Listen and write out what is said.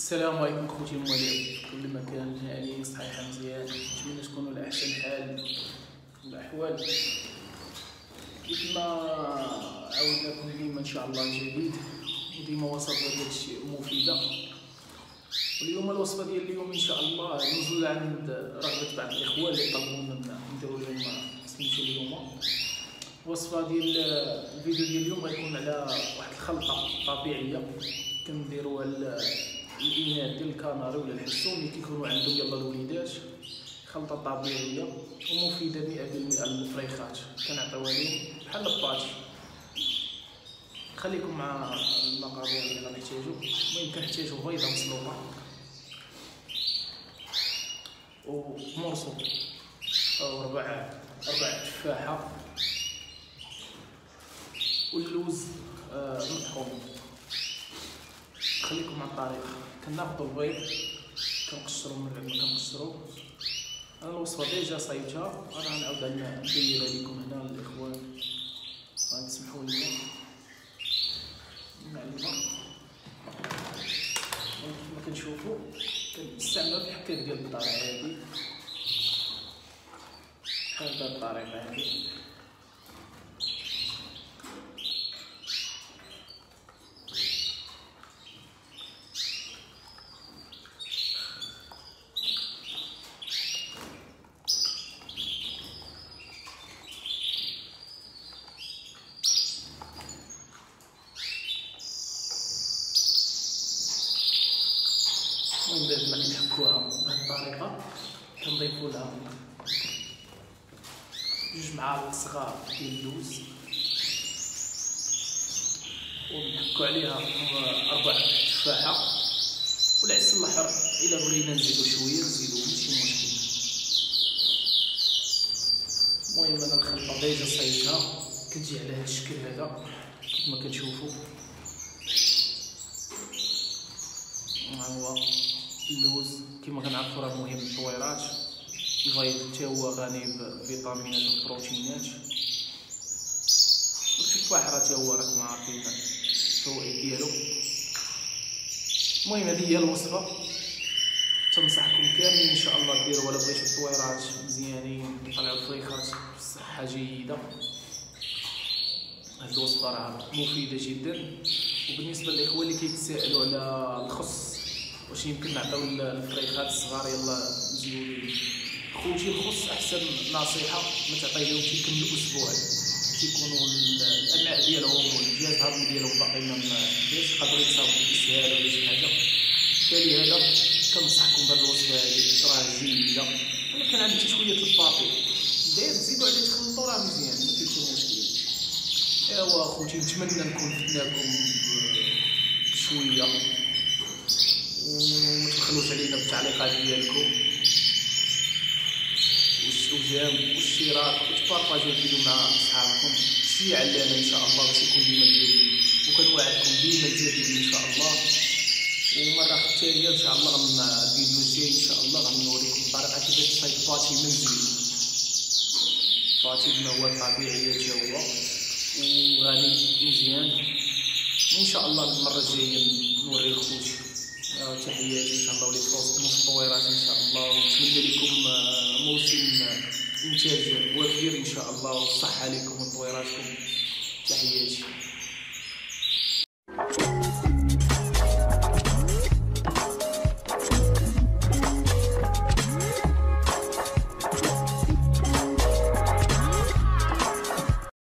السلام عليكم خوتي الموالين في كل مكان. يعني صحيحه مزيان، نتمنى تكونوا على احسن حال والاحوال. كيف ما عودناكم ديما ان شاء الله جديد، وديما وصفه ديال الشيء مفيده. واليوم الوصفه ديال اليوم ان شاء الله نزول عند رغبه بعض الاخوان اللي طلبوا منا نديروا لهم سميتو اليوم. الوصفه ديال الفيديو ديال اليوم غيكون على واحد الخلطه طبيعيه كنديروها الاناث ديال الكناري ولا الحسون اللي كيكونوا عندهم يلا الوليدات. خلطه طبيعيه ومفيده 100% للفريخات، كنعطيوها لهم بحال الباطي. خليكم مع المقادير اللي غنحتاجو. المهم كنحتاجو بيضه مسلوقه ومرصو او ربع تفاحه واللوز مطحون. خليكم مع الطريقه. كناخذوا البيض كنقشرو من بعد ما كنقشرو. انا الوصفه ديجا صايبتها، انا غنعاود نبينها لكم هنا للاخوان. غتسمحوا لي المعلومه كما كتشوفوا كنستعمل الحكاك ديال الدار عادي بحال هاد الطريقه هادي. ومن بعد ما كنحكوها بهاد الطريقه كنضيفوا لها 2 معالق صغار ديال اللوز، ونحكو عليها 4 تفاحه والعسل الاحمر. الا بغينا نزيدو شويه نزيدو، ماشي مشكل. المهم انا الخلطه ديجا صايبتها كتجي على هاد الشكل هذا كما كتشوفوا. ها هو اللوز كما كنعرفوا راه مهم للطويرات. البيض حتى هو غني بفيتامينات وبروتينات، والتفاح راه حتى هو راكم عارفين الفوائد ديالو. المهم هذه هي الوصفه، تنصحكم كاملين ان شاء الله ديروها. ولا بغيتو الطويرات مزيانين يطلعوا الفريخات بصحه جيده، هذه الوصفه راه مفيده جدا. وبالنسبه للاخوان اللي كيتسائلوا على الخس، واش يمكن نعطيو الفريخات الصغار يلا نزيدو خوتي الخس، احسن نصيحه ما تعطيهمش يكملوا اسبوع، تيكونوا الامعاء ديالهم والجهاز الهضمي ديالهم باقي ما جاش، يقدروا يتصابوا بالاسهال ولا شي حاجه. فلهذا كنصحكم بهذه الوصفه هذه، راه جيده. انا كان عندي شويه الباطي داير تزيدوا عليه تخلطوا راه مزيان، ما كاينش مشكل. ايوا خوتي نتمنى نكون فدناكم بشويه، وما تبخلوش علينا بالتعليقات ديالكم والاستوجاب والاشتراك وتبارطاجيو الفيديو مع اصحابكم. الشيء علينا ان شاء الله باش يكون ديما جديد، وكنوعدكم ديما جديد ان شاء الله. ومره ثانيه ان شاء الله الفيديو الجاي ان شاء الله غنوريكم الطريقه كيفاش تصايب باتي منزلي. باتي بما هو طبيعي حتى هو وغني مزيان. وان شاء الله المره الجايه نوري خوتي. تحياتي ان شاء الله وليكم في الطويرات ان شاء الله، ونتمنى لكم موسم انتاج وفير ان شاء الله، والصحه لكم وطويراتكم. تحياتي.